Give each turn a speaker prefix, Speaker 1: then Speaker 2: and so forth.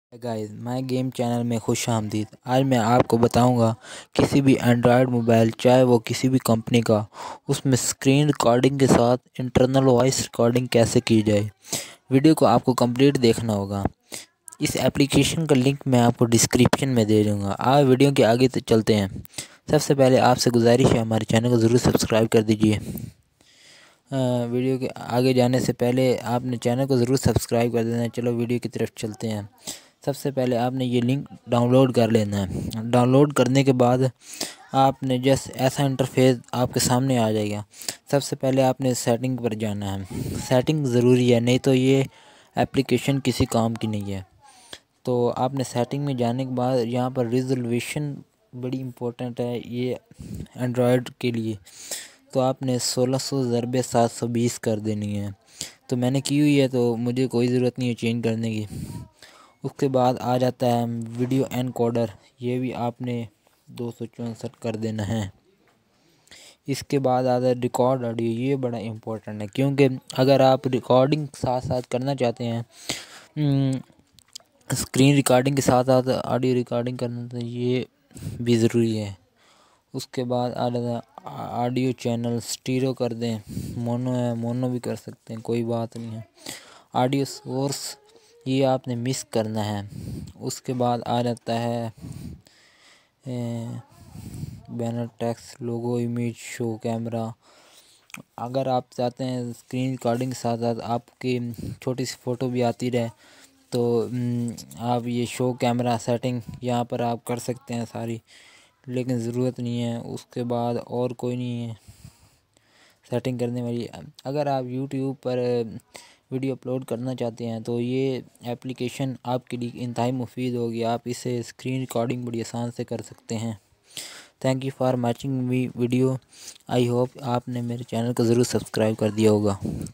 Speaker 1: Guys my game channel में खुश आमदीद। आज मैं आपको बताऊंगा किसी भी एंड्रॉयड मोबाइल चाहे वो किसी भी कंपनी का उसमें स्क्रीन रिकॉर्डिंग के साथ इंटरनल वॉइस रिकॉर्डिंग कैसे की जाए। वीडियो को आपको कंप्लीट देखना होगा। इस एप्लीकेशन का लिंक मैं आपको डिस्क्रिप्शन में दे दूँगा। आप वीडियो के आगे चलते हैं। सबसे पहले आपसे गुजारिश है हमारे चैनल को ज़रूर सब्सक्राइब कर दीजिए। वीडियो के आगे जाने से पहले आपने चैनल को ज़रूर सब्सक्राइब कर देना है। चलो वीडियो की तरफ चलते हैं। सबसे पहले आपने ये लिंक डाउनलोड कर लेना है। डाउनलोड करने के बाद आपने जस्ट ऐसा इंटरफेस आपके सामने आ जाएगा। सबसे पहले आपने सेटिंग पर जाना है। सेटिंग ज़रूरी है, नहीं तो ये एप्लीकेशन किसी काम की नहीं है। तो आपने सेटिंग में जाने के बाद यहाँ पर रिजोल्यूशन बड़ी इम्पोर्टेंट है ये एंड्रॉयड के लिए। तो आपने 1600x720 कर देनी है। तो मैंने की हुई है तो मुझे कोई ज़रूरत नहीं है चेंज करने की। उसके बाद आ जाता है वीडियो एनकोडर, ये भी आपने 264 कर देना है। इसके बाद आता है रिकॉर्ड ऑडियो, ये बड़ा इम्पोर्टेंट है क्योंकि अगर आप रिकॉर्डिंग साथ साथ करना चाहते हैं, स्क्रीन रिकॉर्डिंग के साथ साथ ऑडियो रिकॉर्डिंग करना, तो ये भी ज़रूरी है। उसके बाद आ जाता है ऑडियो चैनल स्टीरियो कर दें, मोनो है मोनो भी कर सकते हैं, कोई बात नहीं है। ऑडियो सोर्स ये आपने मिस करना है। उसके बाद आ जाता है banner text logo image show camera. अगर आप चाहते हैं स्क्रीन रिकॉर्डिंग के साथ साथ आपकी छोटी सी फ़ोटो भी आती रहे तो आप ये शो कैमरा सेटिंग यहाँ पर आप कर सकते हैं सारी, लेकिन ज़रूरत नहीं है। उसके बाद और कोई नहीं है सेटिंग करने वाली। अगर आप यूट्यूब पर वीडियो अपलोड करना चाहते हैं तो ये एप्लीकेशन आपके लिए इंतहाई मुफीद होगी। आप इसे स्क्रीन रिकॉर्डिंग बड़ी आसान से कर सकते हैं। Thank you for watching video. I hope आपने मेरे चैनल को ज़रूर सब्सक्राइब कर दिया होगा।